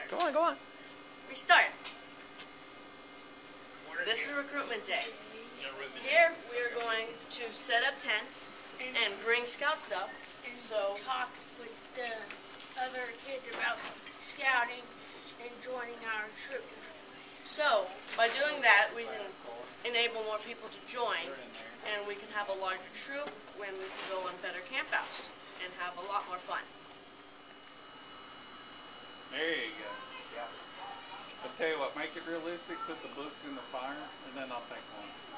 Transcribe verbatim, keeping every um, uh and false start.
start. Go on, go on. We start. This is recruitment day. Here we are going to set up tents and bring scout stuff. And so talk with the other kids about scouting and joining our troop. So by doing that, we can enable more people to join, and we can have a larger troop when we can go on better campouts and have a lot more fun. There you go. Yeah. I'll tell you what, make it realistic, put the books in the fire, and then I'll take one.